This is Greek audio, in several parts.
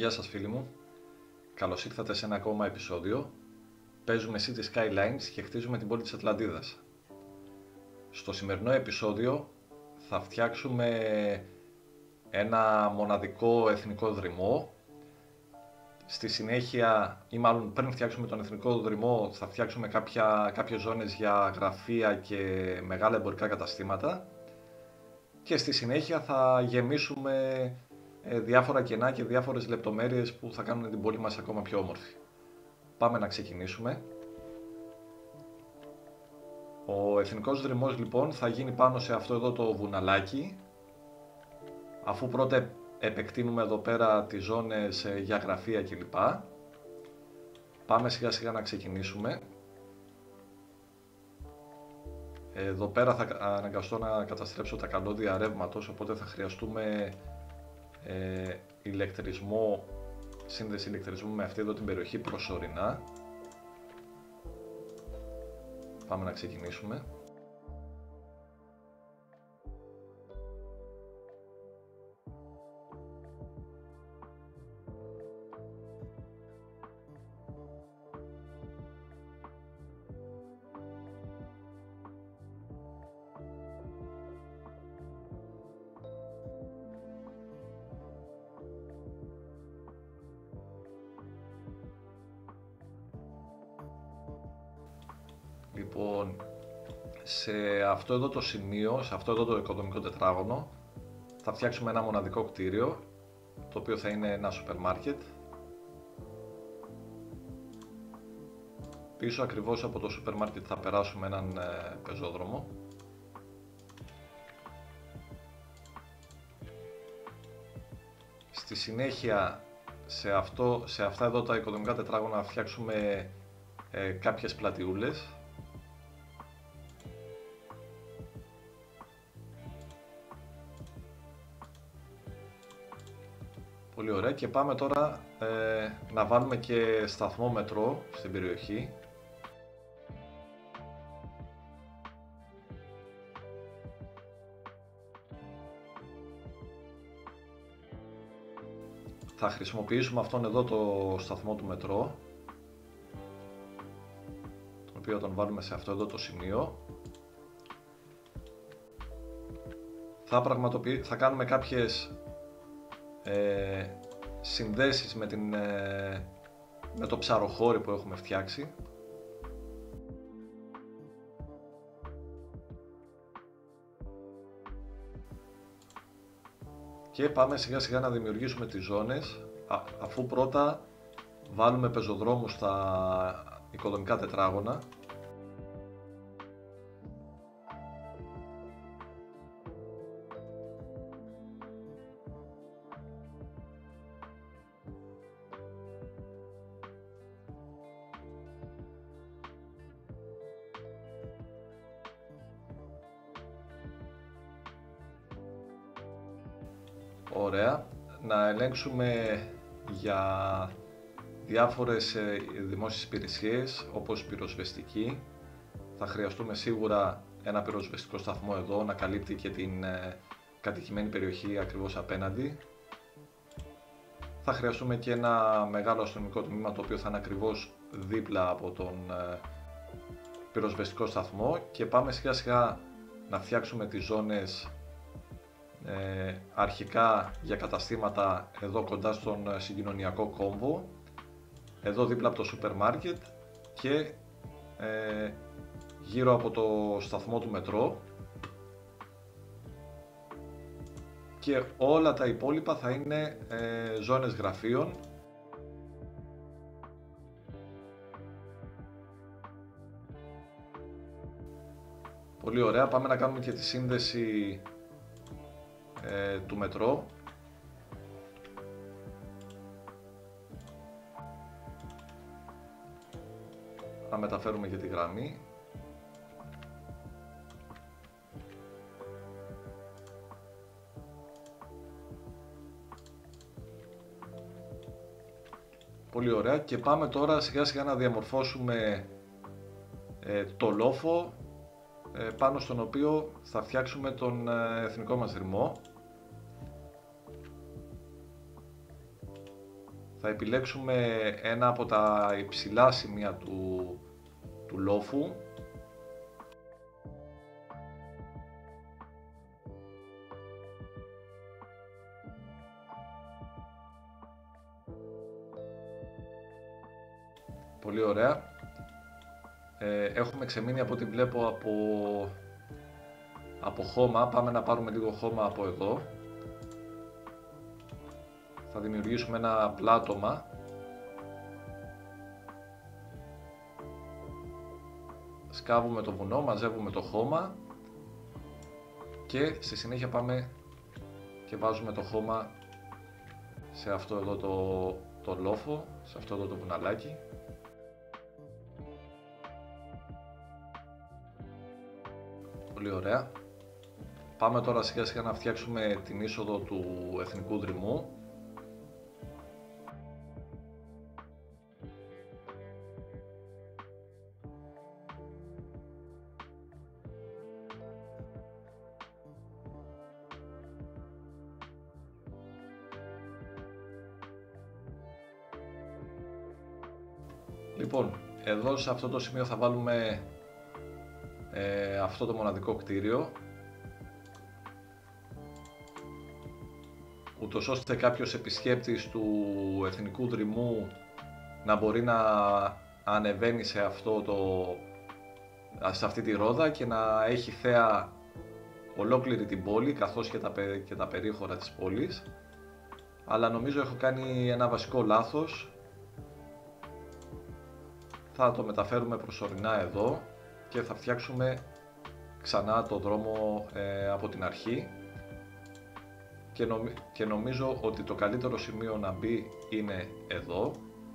Γεια σας φίλοι μου, καλώς ήρθατε σε ένα ακόμα επεισόδιο. Παίζουμε City Skylines και χτίζουμε την πόλη της Ατλαντίδας. Στο σημερινό επεισόδιο θα φτιάξουμε ένα μοναδικό εθνικό δρυμό. Στη συνέχεια, ή μάλλον πριν φτιάξουμε τον εθνικό δρυμό, θα φτιάξουμε κάποιες ζώνες για γραφεία και μεγάλα εμπορικά καταστήματα. Και στη συνέχεια θα γεμίσουμε διάφορα κενά και διάφορες λεπτομέρειες που θα κάνουν την πόλη μας ακόμα πιο όμορφη. Πάμε να ξεκινήσουμε. Ο εθνικός δρυμός λοιπόν θα γίνει πάνω σε αυτό εδώ το βουναλάκι, αφού πρώτα επεκτείνουμε εδώ πέρα τις ζώνες για γραφεία κλπ. Πάμε σιγά σιγά να ξεκινήσουμε. Εδώ πέρα θα αναγκαστώ να καταστρέψω τα καλώδια ρεύματος, οπότε θα χρειαστούμε ηλεκτρισμό, σύνδεση ηλεκτρισμού με αυτή εδώ την περιοχή προσωρινά. Πάμε να ξεκινήσουμε. Λοιπόν, σε αυτό εδώ το σημείο, σε αυτό εδώ το οικοδομικό τετράγωνο, θα φτιάξουμε ένα μοναδικό κτίριο, το οποίο θα είναι ένα σούπερ μάρκετ. Πίσω ακριβώς από το σούπερ μάρκετ θα περάσουμε έναν πεζόδρομο. Στη συνέχεια, σε αυτά εδώ τα οικοδομικά τετράγωνα θα φτιάξουμε κάποιες πλατιούλες. Πολύ ωραία, και πάμε τώρα να βάλουμε και σταθμό μετρό στην περιοχή. Θα χρησιμοποιήσουμε αυτόν εδώ το σταθμό του μετρό, τον οποίο τον βάλουμε σε αυτό εδώ το σημείο. Θα κάνουμε κάποιες συνδέσεις με το ψαροχώρι που έχουμε φτιάξει. Και πάμε σιγά σιγά να δημιουργήσουμε τις ζώνες, αφού πρώτα βάλουμε πεζοδρόμους στα οικοδομικά τετράγωνα. Ωραία, να ελέγξουμε για διάφορες δημόσιες υπηρεσίες όπως πυροσβεστική. Θα χρειαστούμε σίγουρα ένα πυροσβεστικό σταθμό εδώ να καλύπτει και την κατοικημένη περιοχή ακριβώς απέναντι. Θα χρειαστούμε και ένα μεγάλο αστυνομικό τμήμα, το οποίο θα είναι ακριβώς δίπλα από τον πυροσβεστικό σταθμό, και πάμε σιγά σιγά να φτιάξουμε τις ζώνες αρχικά για καταστήματα εδώ κοντά στον συγκοινωνιακό κόμβο, εδώ δίπλα από το σούπερ μάρκετ και γύρω από το σταθμό του μετρό, και όλα τα υπόλοιπα θα είναι ζώνες γραφείων. Πολύ ωραία, πάμε να κάνουμε και τη σύνδεση του μετρό. Θα μεταφέρουμε και τη γραμμή. Πολύ ωραία, και πάμε τώρα σιγά σιγά να διαμορφώσουμε το λόφο πάνω στον οποίο θα φτιάξουμε τον εθνικό μας δρυμό. θα επιλέξουμε ένα από τα υψηλά σημεία του λόφου. Πολύ ωραία. Έχουμε ξεμείνει από ό,τι βλέπω από χώμα. Πάμε να πάρουμε λίγο χώμα από εδώ. Θα δημιουργήσουμε ένα πλάτωμα. Σκάβουμε το βουνό, μαζεύουμε το χώμα και στη συνέχεια πάμε και βάζουμε το χώμα σε αυτό εδώ το λόφο, σε αυτό εδώ το βουναλάκι. Πολύ ωραία. Πάμε τώρα σιγά σιγά να φτιάξουμε την είσοδο του Εθνικού Δρυμού. Λοιπόν, εδώ σε αυτό το σημείο θα βάλουμε αυτό το μοναδικό κτίριο, ούτως ώστε κάποιος επισκέπτης του Εθνικού Δρυμού να μπορεί να ανεβαίνει σε αυτή τη ρόδα και να έχει θέα ολόκληρη την πόλη καθώς και τα περίχωρα της πόλης. Αλλά νομίζω έχω κάνει ένα βασικό λάθος. Θα το μεταφέρουμε προσωρινά εδώ και θα φτιάξουμε ξανά το δρόμο από την αρχή και νομίζω ότι το καλύτερο σημείο να μπει είναι εδώ.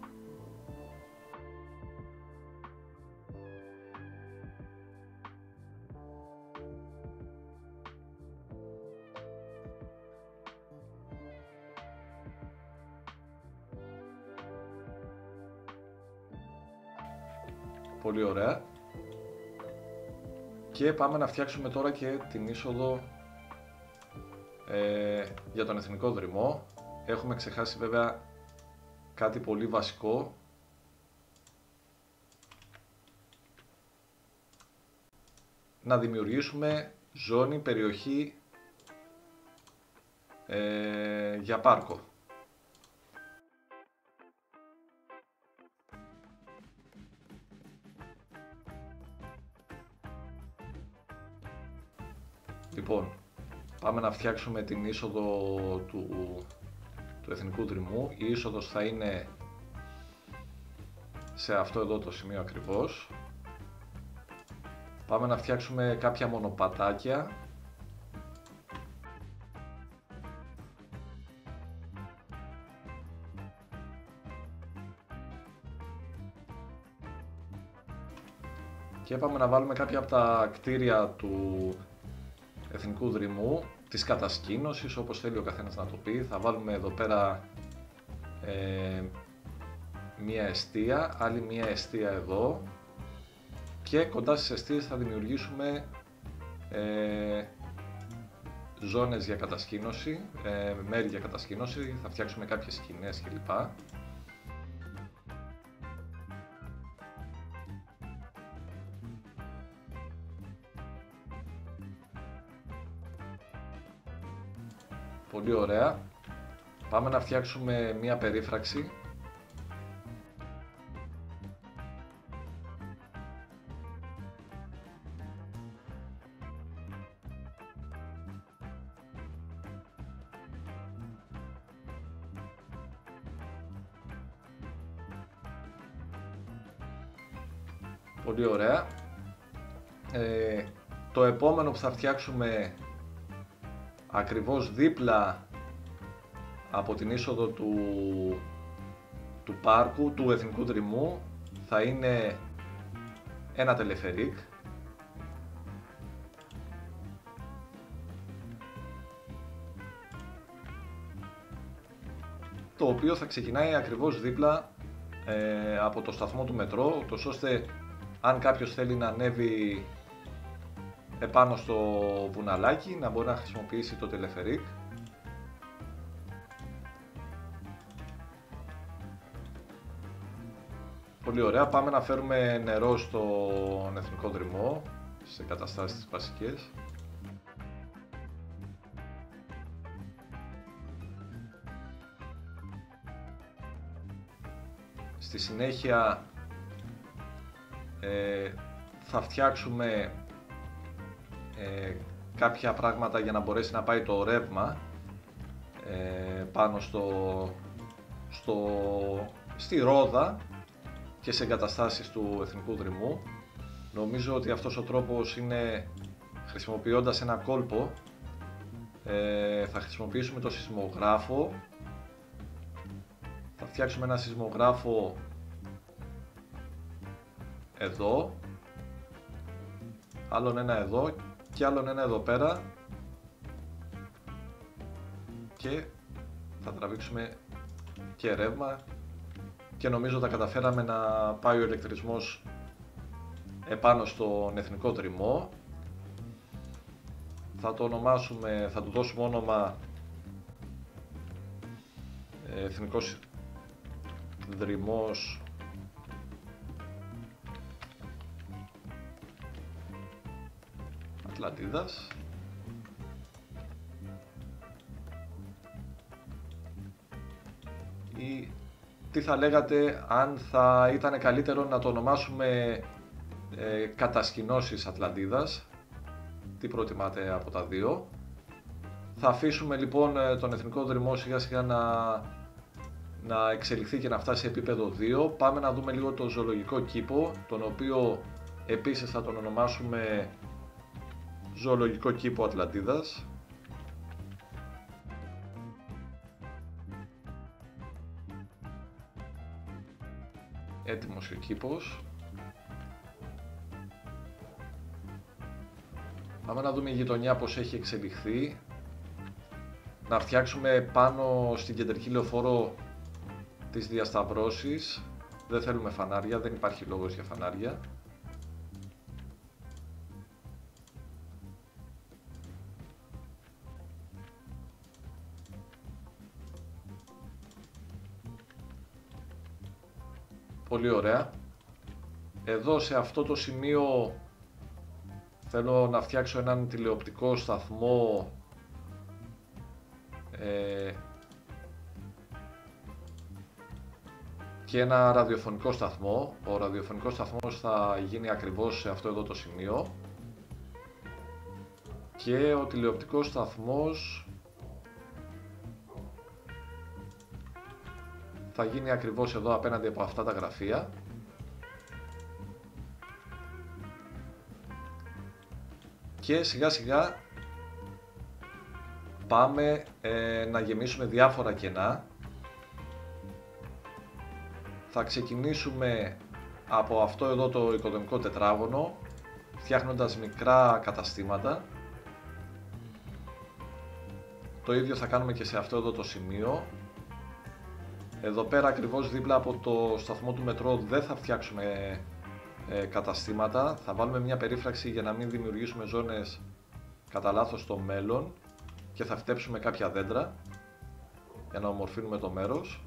Πολύ ωραία. Και πάμε να φτιάξουμε τώρα και την είσοδο για τον Εθνικό Δρυμό. Έχουμε ξεχάσει βέβαια κάτι πολύ βασικό. Να δημιουργήσουμε ζώνη, περιοχή για πάρκο. Λοιπόν, πάμε να φτιάξουμε την είσοδο του Εθνικού Δρυμού. Η είσοδος θα είναι σε αυτό εδώ το σημείο ακριβώς. Πάμε να φτιάξουμε κάποια μονοπατάκια. Και πάμε να βάλουμε κάποια από τα κτίρια του Εθνικού Δρυμού, της κατασκήνωσης, όπως θέλει ο καθένας να το πει. Θα βάλουμε εδώ πέρα μία εστία, άλλη μία εστία εδώ και κοντά στις εστίες θα δημιουργήσουμε ζώνες για κατασκήνωση, μέρη για κατασκήνωση, θα φτιάξουμε κάποιες σκηνές κλπ. Πολύ ωραία. Πάμε να φτιάξουμε μία περίφραξη. Πολύ ωραία. Το επόμενο που θα φτιάξουμε ακριβώς δίπλα από την είσοδο του πάρκου, του Εθνικού Δρυμού, θα είναι ένα τελεφερίκ. Το οποίο θα ξεκινάει ακριβώς δίπλα από το σταθμό του μετρό, ούτως ώστε αν κάποιος θέλει να ανέβει επάνω στο βουναλάκι να μπορεί να χρησιμοποιήσει το τελεφερίκ. Πολύ ωραία. Πάμε να φέρουμε νερό στον εθνικό δρυμό, σε εγκαταστάσεις τις βασικές. Στη συνέχεια θα φτιάξουμε κάποια πράγματα για να μπορέσει να πάει το ρεύμα πάνω στη ρόδα και σε εγκαταστάσεις του εθνικού δρυμού. Νομίζω ότι αυτός ο τρόπος είναι, χρησιμοποιώντας ένα κόλπο, θα χρησιμοποιήσουμε το σεισμογράφο. Θα φτιάξουμε ένα σεισμογράφο εδώ, άλλον ένα εδώ και άλλον ένα εδώ πέρα και θα τραβήξουμε και ρεύμα και νομίζω τα καταφέραμε να πάει ο ηλεκτρισμός επάνω στον εθνικό δρυμό. Θα το ονομάσουμε, θα του δώσουμε όνομα Εθνικός Δρυμός Ατλαντίδας. Ή τι θα λέγατε αν θα ήταν καλύτερο να το ονομάσουμε κατασκηνώσεις Ατλαντίδας? Τι προτιμάτε από τα δύο? Θα αφήσουμε λοιπόν τον εθνικό δρυμό σιγά σιγά να εξελιχθεί και να φτάσει σε επίπεδο 2. Πάμε να δούμε λίγο το ζωολογικό κήπο, τον οποίο επίσης θα τον ονομάσουμε Ζωολογικό Κήπο Ατλαντίδας. Έτοιμος ο κήπος. Πάμε να δούμε η γειτονιά πως έχει εξελιχθεί. Να φτιάξουμε πάνω στην κεντρική λεωφόρο τις διασταυρώσεις. Δεν θέλουμε φανάρια, δεν υπάρχει λόγος για φανάρια. Πολύ ωραία. Εδώ σε αυτό το σημείο θέλω να φτιάξω έναν τηλεοπτικό σταθμό και ένα ραδιοφωνικό σταθμό. Ο ραδιοφωνικός σταθμός θα γίνει ακριβώς σε αυτό εδώ το σημείο και ο τηλεοπτικός σταθμός θα γίνει ακριβώς εδώ απέναντι από αυτά τα γραφεία. Και σιγά σιγά πάμε να γεμίσουμε διάφορα κενά. Θα ξεκινήσουμε από αυτό εδώ το οικοδομικό τετράγωνο, φτιάχνοντας μικρά καταστήματα. Το ίδιο θα κάνουμε και σε αυτό εδώ το σημείο. Εδώ πέρα ακριβώς δίπλα από το σταθμό του μετρό δεν θα φτιάξουμε καταστήματα. Θα βάλουμε μια περίφραξη για να μην δημιουργήσουμε ζώνες κατά λάθος στο μέλλον και θα φτέψουμε κάποια δέντρα για να ομορφύνουμε το μέρος.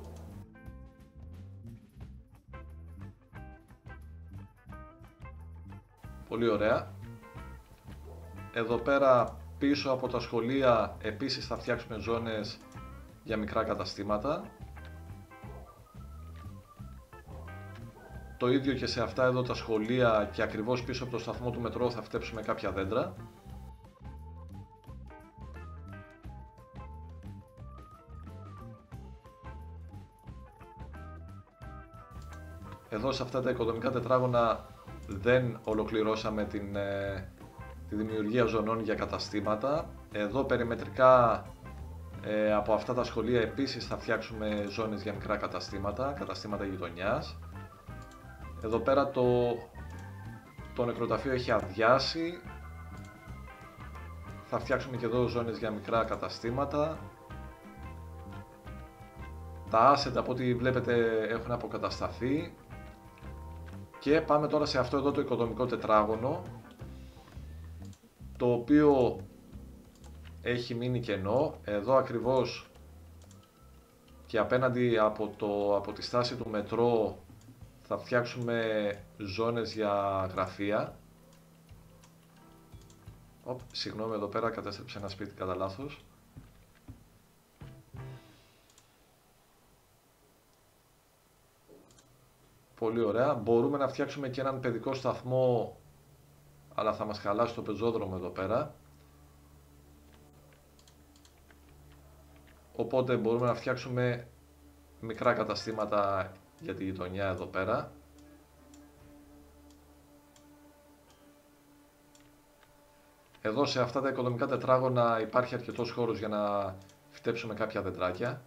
Πολύ ωραία. Εδώ πέρα πίσω από τα σχολεία επίσης θα φτιάξουμε ζώνες για μικρά καταστήματα. Το ίδιο και σε αυτά εδώ τα σχολεία και ακριβώς πίσω από το σταθμό του μετρό θα φτέψουμε κάποια δέντρα. Εδώ σε αυτά τα οικοδομικά τετράγωνα δεν ολοκληρώσαμε τη δημιουργία ζωνών για καταστήματα. Εδώ περιμετρικά από αυτά τα σχολεία επίσης θα φτιάξουμε ζώνες για μικρά καταστήματα, καταστήματα γειτονιάς. Εδώ πέρα το νεκροταφείο έχει αδειάσει. Θα φτιάξουμε και εδώ ζώνες για μικρά καταστήματα. Τα asset από ό,τι βλέπετε έχουν αποκατασταθεί. Και πάμε τώρα σε αυτό εδώ το οικοδομικό τετράγωνο, το οποίο έχει μείνει κενό. Εδώ ακριβώς και απέναντι από τη στάση του μετρό θα φτιάξουμε ζώνες για γραφεία. Συγγνώμη, εδώ πέρα κατέστρεψε ένα σπίτι κατά λάθος. Πολύ ωραία. Μπορούμε να φτιάξουμε και έναν παιδικό σταθμό, αλλά θα μας χαλάσει το πεζόδρομο εδώ πέρα. Οπότε μπορούμε να φτιάξουμε μικρά καταστήματα για τη γειτονιά εδώ πέρα. Εδώ σε αυτά τα οικοδομικά τετράγωνα υπάρχει αρκετός χώρος για να φυτέψουμε κάποια δεντράκια.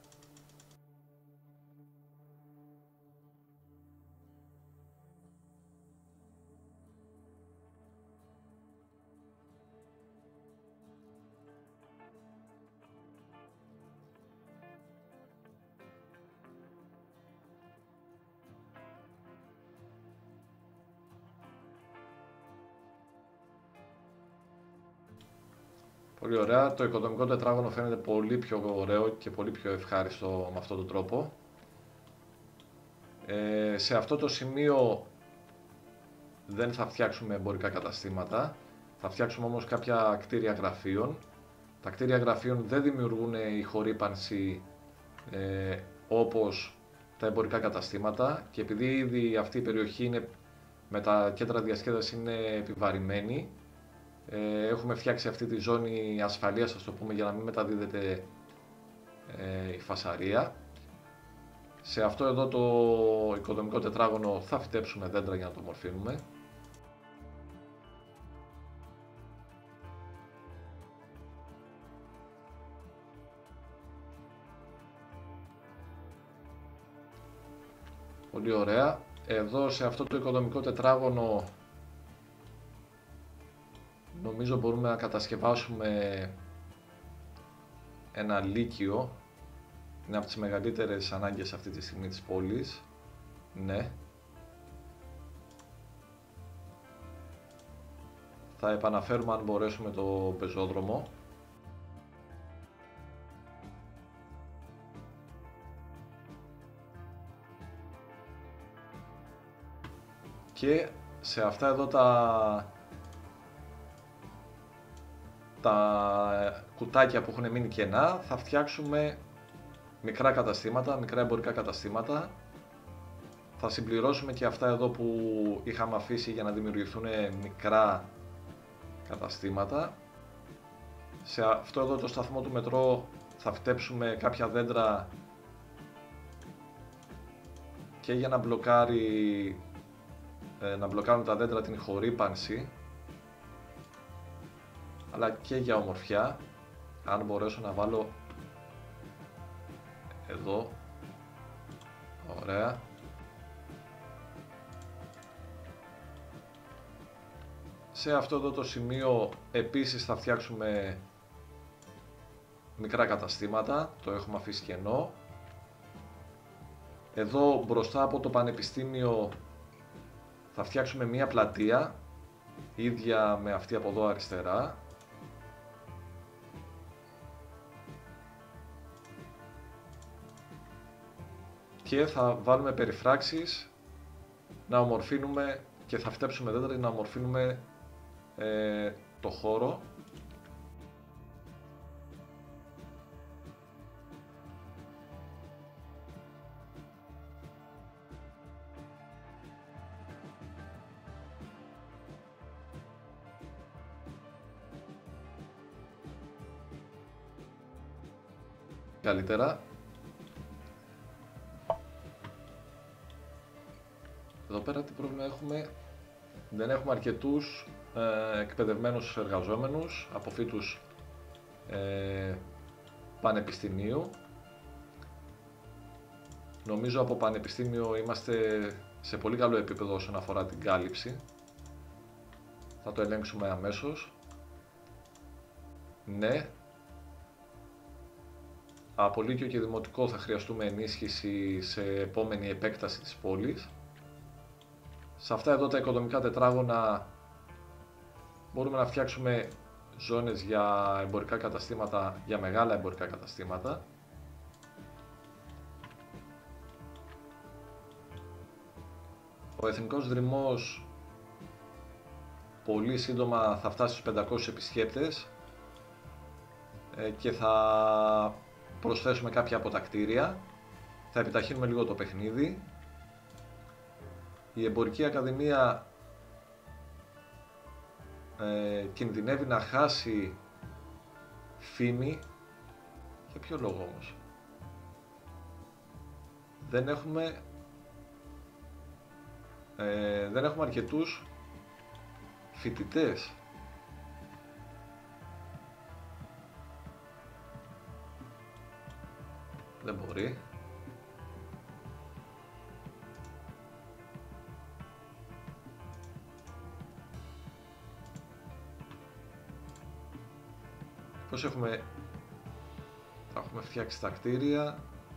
Πολύ ωραία. Το οικοδομικό τετράγωνο φαίνεται πολύ πιο ωραίο και πολύ πιο ευχάριστο με αυτόν τον τρόπο. Σε αυτό το σημείο δεν θα φτιάξουμε εμπορικά καταστήματα. Θα φτιάξουμε όμως κάποια κτίρια γραφείων. Τα κτίρια γραφείων δεν δημιουργούν ηχορύπανση όπως τα εμπορικά καταστήματα, και επειδή ήδη αυτή η περιοχή είναι, με τα κέντρα διασκέδαση είναι επιβαρημένη, έχουμε φτιάξει αυτή τη ζώνη ασφαλείας, ας το πούμε, για να μην μεταδίδεται η φασαρία. Σε αυτό εδώ το οικοδομικό τετράγωνο θα φυτέψουμε δέντρα για να το μορφύνουμε. Πολύ ωραία. Εδώ σε αυτό το οικοδομικό τετράγωνο νομίζω μπορούμε να κατασκευάσουμε ένα λύκειο. Είναι από τις μεγαλύτερες ανάγκες αυτή τη στιγμή της πόλης. Ναι. Θα επαναφέρουμε αν μπορέσουμε το πεζόδρομο. Και σε αυτά εδώ τα κουτάκια που έχουν μείνει κενά θα φτιάξουμε μικρά καταστήματα, μικρά εμπορικά καταστήματα. Θα συμπληρώσουμε και αυτά εδώ που είχαμε αφήσει για να δημιουργηθούν μικρά καταστήματα. Σε αυτό εδώ το σταθμό του μετρό θα φτέψουμε κάποια δέντρα και για να μπλοκάρουν τα δέντρα την ηχορύπανση, αλλά και για ομορφιά. Αν μπορέσω να βάλω εδώ, ωραία. Σε αυτό εδώ το σημείο επίσης θα φτιάξουμε μικρά καταστήματα, το έχουμε αφήσει κενό. Εδώ μπροστά από το πανεπιστήμιο θα φτιάξουμε μία πλατεία, ίδια με αυτή από εδώ αριστερά. Και θα βάλουμε περιφράξεις να ομορφύνουμε και θα φτέψουμε δέντρα να ομορφύνουμε το χώρο. Καλύτερα. Εδώ πέρα τι πρόβλημα έχουμε? Δεν έχουμε αρκετούς εκπαιδευμένους εργαζόμενους, αποφύτους πανεπιστημίου. Νομίζω από πανεπιστήμιο είμαστε σε πολύ καλό επίπεδο όσον αφορά την κάλυψη. Θα το ελέγξουμε αμέσως. Ναι. Από Λύκειο και Δημοτικό θα χρειαστούμε ενίσχυση σε επόμενη επέκταση της πόλης. Σε αυτά εδώ τα οικοδομικά τετράγωνα μπορούμε να φτιάξουμε ζώνες για εμπορικά καταστήματα, για μεγάλα εμπορικά καταστήματα. Ο Εθνικός Δρυμός πολύ σύντομα θα φτάσει στους 500 επισκέπτες και θα προσθέσουμε κάποια από τα κτίρια. Θα επιταχύνουμε λίγο το παιχνίδι. Η Εμπορική Ακαδημία κινδυνεύει να χάσει φήμη. Για ποιο λόγο όμως? Δεν έχουμε αρκετούς φοιτητές. Δεν μπορεί. Πώς θα έχουμε φτιάξει τα κτίρια.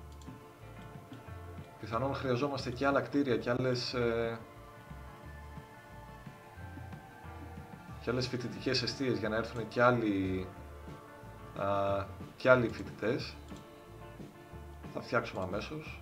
Πιθανόν χρειαζόμαστε και άλλα κτίρια και άλλες φοιτητικές εστίες για να έρθουν και άλλοι φοιτητές. Θα φτιάξουμε αμέσως.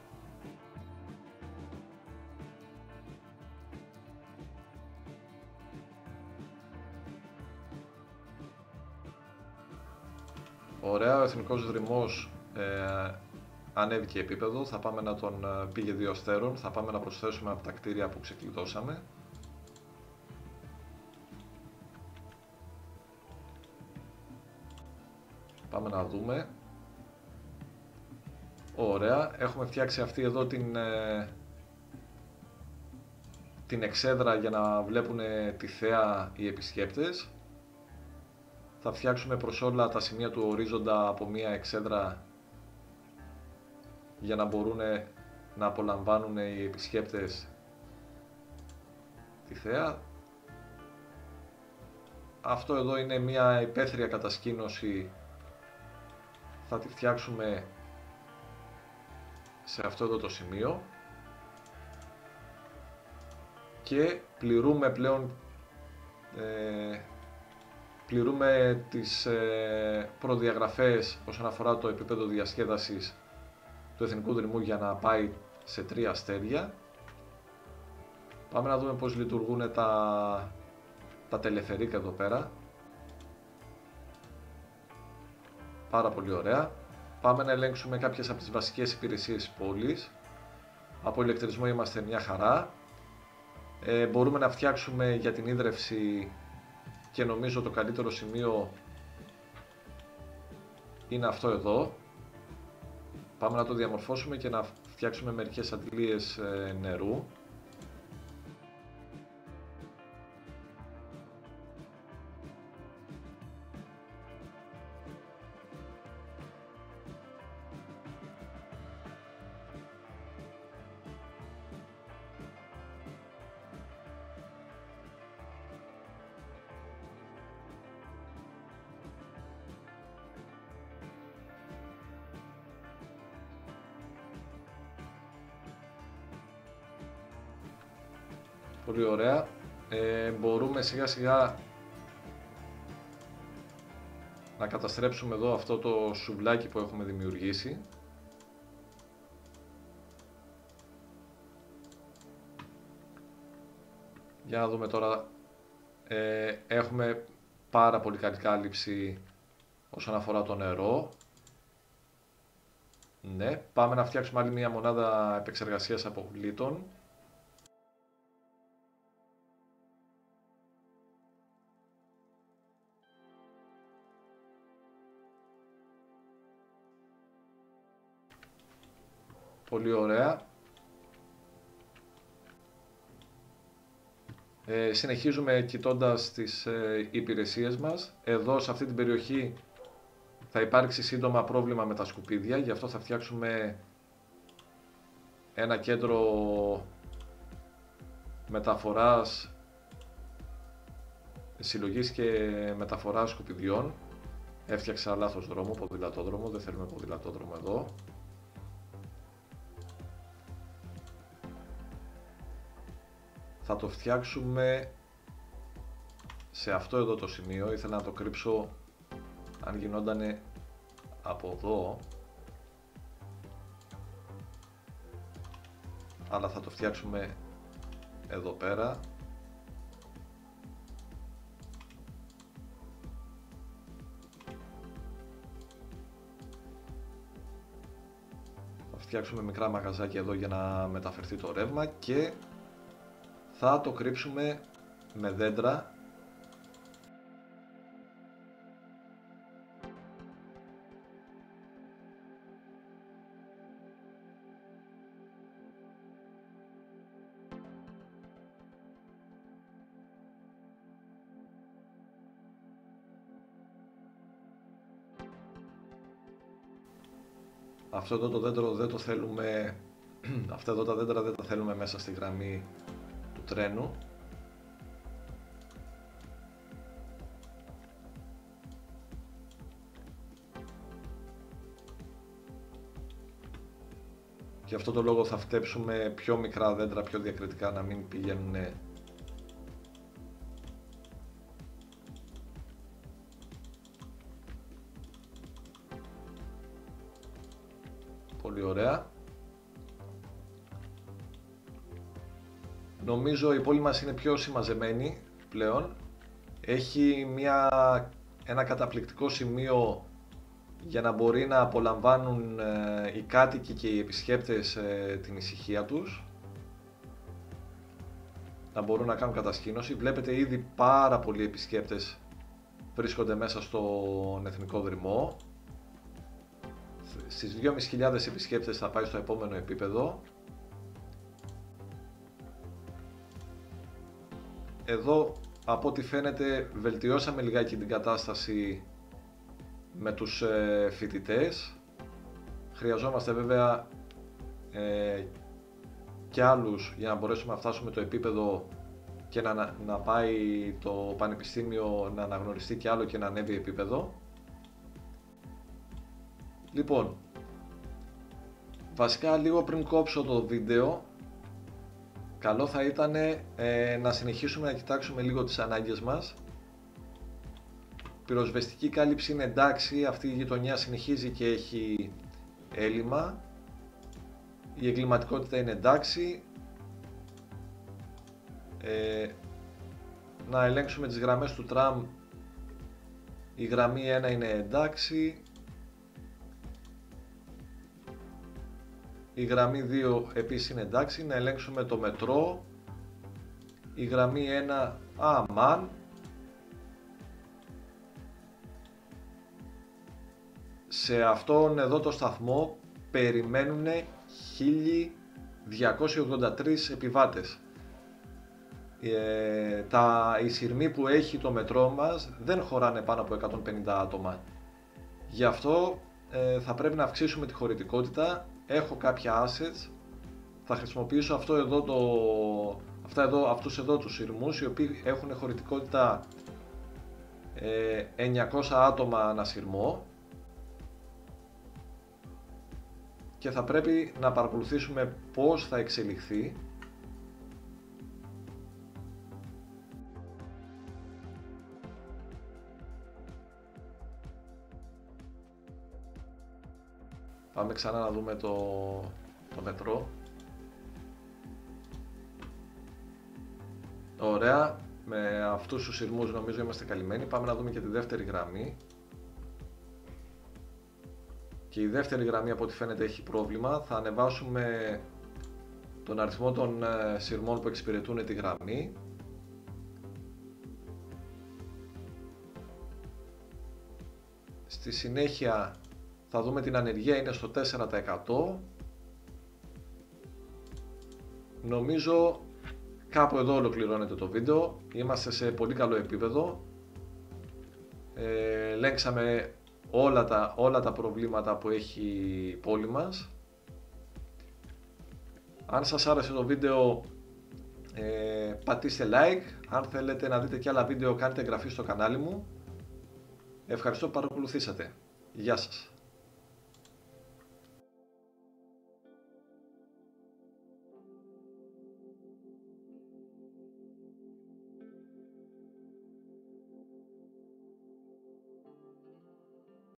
Ωραία, ο Εθνικός Δρυμός ανέβηκε επίπεδο, θα πάμε να τον πήγε 2 αστέρων, θα πάμε να προσθέσουμε από τα κτίρια που ξεκλειδώσαμε. Πάμε να δούμε. Ωραία, έχουμε φτιάξει αυτή εδώ την εξέδρα για να βλέπουν τη θέα οι επισκέπτες. Θα φτιάξουμε προς όλα τα σημεία του ορίζοντα από μία εξέδρα για να μπορούν να απολαμβάνουν οι επισκέπτες τη θέα. Αυτό εδώ είναι μία υπαίθρια κατασκήνωση. Θα τη φτιάξουμε σε αυτό εδώ το σημείο και πληρούμε πλέον τις προδιαγραφές όσον αφορά το επίπεδο διασκέδασης του Εθνικού Δρυμού για να πάει σε 3 αστέρια. Πάμε να δούμε πώς λειτουργούν τα τελεφερίκ εδώ πέρα. Πάρα πολύ ωραία. Πάμε να ελέγξουμε κάποιες από τις βασικές υπηρεσίες της πόλης. Από ηλεκτρισμό είμαστε μια χαρά. Μπορούμε να φτιάξουμε για την ίδρυυση και νομίζω το καλύτερο σημείο είναι αυτό εδώ. Πάμε να το διαμορφώσουμε και να φτιάξουμε μερικές αντλίες νερού. Πολύ ωραία. Μπορούμε σιγά σιγά να καταστρέψουμε εδώ αυτό το σουβλάκι που έχουμε δημιουργήσει. Για να δούμε τώρα. Έχουμε πάρα πολύ καλή κάλυψη όσον αφορά το νερό. Ναι, πάμε να φτιάξουμε άλλη μια μονάδα επεξεργασίας αποβλήτων. Πολύ ωραία. Συνεχίζουμε κοιτώντας τις υπηρεσίες μας. Εδώ σε αυτή την περιοχή θα υπάρξει σύντομα πρόβλημα με τα σκουπίδια, γι' αυτό θα φτιάξουμε ένα κέντρο μεταφοράς, συλλογής και μεταφοράς σκουπιδιών. Έφτιαξα λάθος δρόμο, ποδηλατόδρομο, δεν θέλουμε ποδηλατόδρομο εδώ. Θα το φτιάξουμε σε αυτό εδώ το σημείο, ήθελα να το κρύψω αν γινόταν από εδώ, αλλά θα το φτιάξουμε εδώ πέρα. Θα φτιάξουμε μικρά μαγαζάκια εδώ για να μεταφερθεί το ρεύμα και θα το κρύψουμε με δέντρα. Αυτό εδώ το δέντρο δεν το θέλουμε, αυτά εδώ τα δέντρα δεν τα θέλουμε μέσα στη γραμμή του τρένου. Και αυτό το λόγο θα φτέψουμε πιο μικρά δέντρα, πιο διακριτικά, να μην πηγαίνουν πολύ ωραία. Νομίζω η πόλη μας είναι πιο συμμαζεμένη πλέον. Έχει ένα καταπληκτικό σημείο για να μπορεί να απολαμβάνουν οι κάτοικοι και οι επισκέπτες την ησυχία τους. Να μπορούν να κάνουν κατασκήνωση. Βλέπετε ήδη πάρα πολλοί επισκέπτες βρίσκονται μέσα στον Εθνικό Δρυμό. Στις 2.500 επισκέπτες θα πάει στο επόμενο επίπεδο. Εδώ από ό,τι φαίνεται βελτιώσαμε λιγάκι την κατάσταση με τους φοιτητές. Χρειαζόμαστε βέβαια και άλλους για να μπορέσουμε να φτάσουμε το επίπεδο και να πάει το πανεπιστήμιο να αναγνωριστεί και άλλο και να ανέβει επίπεδο. Λοιπόν, βασικά λίγο πριν κόψω το βίντεο, καλό θα ήταν να συνεχίσουμε να κοιτάξουμε λίγο τις ανάγκες μας. Πυροσβεστική κάλυψη είναι εντάξει, αυτή η γειτονιά συνεχίζει και έχει έλλειμμα. Η εγκληματικότητα είναι εντάξει. Να ελέγξουμε τις γραμμές του τραμ. Η γραμμή 1 είναι εντάξει. Η γραμμή 2 επίσης είναι εντάξει. Να ελέγξουμε το μετρό. Η γραμμή 1 αμάν. Σε αυτόν εδώ το σταθμό περιμένουν 1283 επιβάτες. Οι σειρμοί που έχει το μετρό μας δεν χωράνε πάνω από 150 άτομα. Γι' αυτό θα πρέπει να αυξήσουμε τη χωρητικότητα. Έχω κάποια assets. Θα χρησιμοποιήσω αυτούς εδώ τους σειρμούς, οι οποίοι έχουν χωρητικότητα 900 άτομα ανά σειρμό. Και θα πρέπει να παρακολουθήσουμε πώς θα εξελιχθεί. Πάμε ξανά να δούμε το μετρό. Ωραία, με αυτούς τους σειρμούς νομίζω είμαστε καλυμμένοι. Πάμε να δούμε και τη δεύτερη γραμμή. Και η δεύτερη γραμμή από ό,τι φαίνεται έχει πρόβλημα. Θα ανεβάσουμε τον αριθμό των σειρμών που εξυπηρετούν τη γραμμή. Στη συνέχεια θα δούμε την ανεργία είναι στο 4%. Νομίζω κάπου εδώ ολοκληρώνεται το βίντεο. Είμαστε σε πολύ καλό επίπεδο. Ελέγξαμε όλα τα προβλήματα που έχει η πόλη μας. Αν σας άρεσε το βίντεο πατήστε like. Αν θέλετε να δείτε και άλλα βίντεο κάντε εγγραφή στο κανάλι μου. Ευχαριστώ που παρακολουθήσατε. Γεια σας.